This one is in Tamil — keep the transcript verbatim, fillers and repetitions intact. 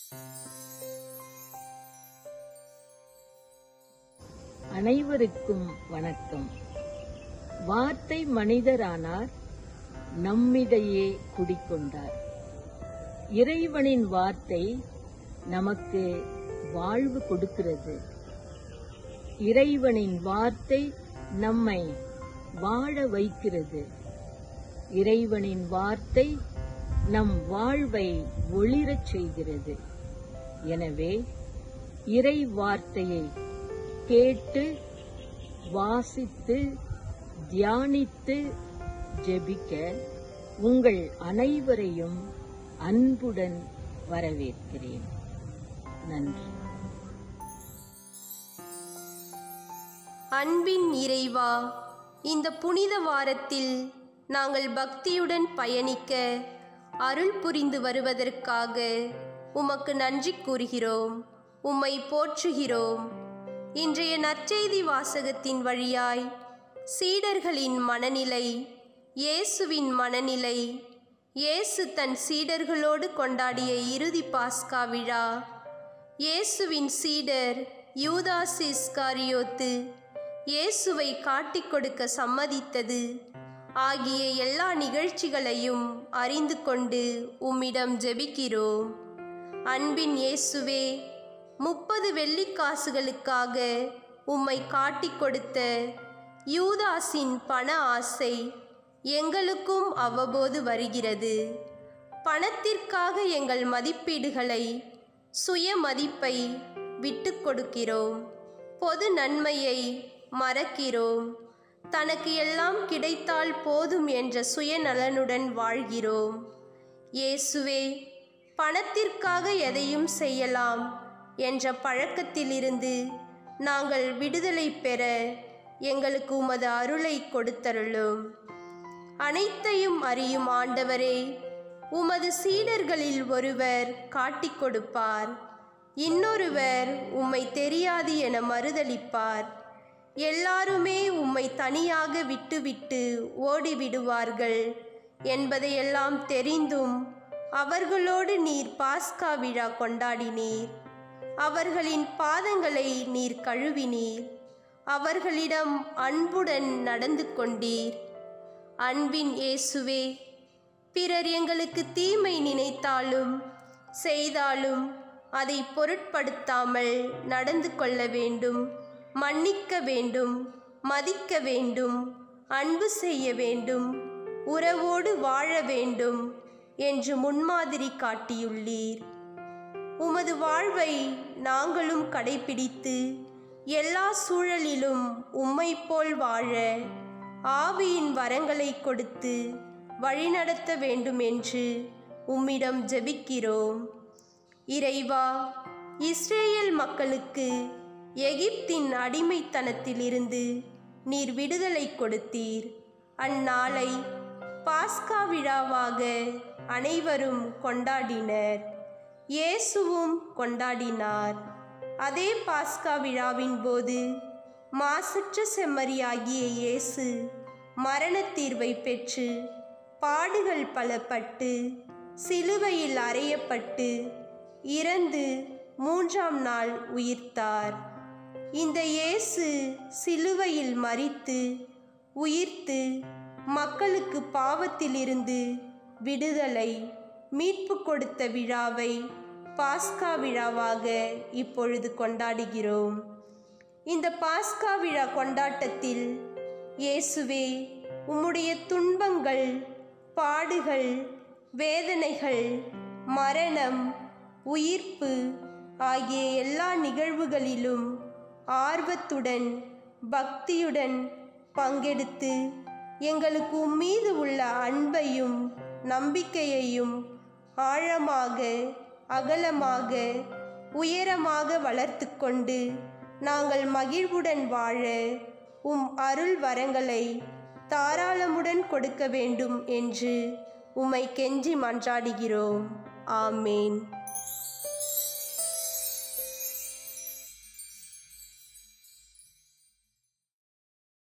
அனைவருக்கும் வணக்கம். வார்த்தை மனிதரானார், நம்மிடையே குடிக்கொண்டார். இறைவனின் வார்த்தை நமக்கு வாழ்வு கொடுக்கிறது. இறைவனின் வார்த்தை நம்மை வாழ வைக்கிறது. இறைவனின் வார்த்தை நம் வாழ்வை ஒளிரச் செய்கிறது. எனவே இறை வார்த்தையை கேட்டு, வாசித்து, தியானித்து, ஜெபிக்க உங்கள் அனைவரையும் அன்புடன் வரவேற்கிறேன். நன்றி. அன்பின் இறைவா, இந்த புனித வாரத்தில் நாங்கள் பக்தியுடன் பயணிக்க அருள் புரிந்து வருவதற்காக உமக்கு நன்றி கூறுகிறோம், உம்மை போற்றுகிறோம். இன்றைய நற்செய்தி வாசகத்தின் வழியாய் சீடர்களின் மனநிலை, இயேசுவின் மனநிலை, இயேசு தன் சீடர்களோடு கொண்டாடிய இறுதி பாஸ்கா விழா, இயேசுவின் சீடர் யூதாஸ் இஸ்காரியோத்து இயேசுவை காட்டிக் கொடுக்க சம்மதித்தது ஆகிய எல்லா நிகழ்ச்சிகளையும் அறிந்து கொண்டு உம்மிடம் ஜெபிக்கிறோம். அன்பின் இயேசுவே, முப்பது வெள்ளிக்காசுகளுக்காக உம்மை காட்டிக் கொடுத்த யூதாஸின் பண ஆசை எங்களுக்கும் அவ்வப்போது வருகிறது. பணத்திற்காக எங்கள் மதிப்பீடுகளை, சுய மதிப்பை விட்டு கொடுக்கிறோம். பொது நன்மையை மறக்கிறோம். தனக்கு எல்லாம் கிடைத்தால் போதும் என்ற சுயநலனுடன் வாழ்கிறோம். இயேசுவே, பணத்திற்காக எதையும் செய்யலாம் என்ற பழக்கத்திலிருந்து நாங்கள் விடுதலை பெற எங்களுக்கு உமது அருளை கொடுத்தருளும். அனைத்தையும் அறியும் ஆண்டவரே, உமது சீடர்களில் ஒருவர் காட்டிக் கொடுப்பார், இன்னொருவர் உம்மை தெரியாது என மறுதலிப்பார். எல்லாருமே உம்மை தனியாக விட்டுவிட்டு ஓடிவிடுவார்கள் என்பதையெல்லாம் தெரிந்தும் அவர்களோடு நீர் பாஸ்கா விழா கொண்டாடினீர். அவர்களின் பாதங்களை நீர் கழுவினீர். அவர்களிடம் அன்புடன் நடந்து கொண்டீர். அன்பின் இயேசுவே, பிறர் எங்களுக்கு தீமை நினைத்தாலும் செய்தாலும் அதை பொருட்படுத்தாமல் நடந்து கொள்ள வேண்டும், மன்னிக்க வேண்டும், மதிக்க வேண்டும், அன்பு செய்ய வேண்டும், உறவோடு வாழ வேண்டும் என்று முன்மாதிரி காட்டியுள்ளீர். உமது வாழ்வை நாங்களும் கடைபிடித்து எல்லா சூழலிலும் உம்மை போல் வாழ ஆவியின் வரங்களை கொடுத்து வழிநடத்த வேண்டும் என்று உம்மிடம் ஜெபிக்கிறோம். இறைவா, இஸ்ரேல் மக்களுக்கு எகிப்தின் அடிமைத்தனத்திலிருந்து நீர் விடுதலை கொடுத்தீர். அந்நாளை பாஸ்கா விழாவாக அனைவரும் கொண்டாடினர். இயேசுவும் கொண்டாடினார். அதே பாஸ்கா விழாவின் போது மாசற்ற செம்மறியாகிய இயேசு மரண தீர்வை பெற்று பாடுகள் பல பட்டு சிலுவையில் அறையப்பட்டு இறந்து மூன்றாம் நாள் உயிர்த்தார். இந்த இயேசு சிலுவையில் மரித்து உயிர்த்து மக்களுக்கு பாவத்திலிருந்து விடுதலை, மீட்பு கொடுத்த விழாவை பாஸ்கா விழாவாக இப்பொழுது கொண்டாடுகிறோம். இந்த பாஸ்கா விழா கொண்டாட்டத்தில் இயேசுவே, உம்முடைய துன்பங்கள், பாடுகள், வேதனைகள், மரணம், உயிர்ப்பு ஆகிய எல்லா நிகழ்வுகளிலும் ஆர்வத்துடன் பக்தியுடன் பங்கெடுத்து எங்களுக்கு உம்மீது உள்ள அன்பையும் நம்பிக்கையையும் ஆழமாக, அகலமாக, உயரமாக வளர்த்து கொண்டு நாங்கள் மகிழ்வுடன் வாழ உம் அருள் வரங்களை தாராளமுடன் கொடுக்க வேண்டும் என்று உம்மை கெஞ்சி மன்றாடுகிறோம். ஆமேன்.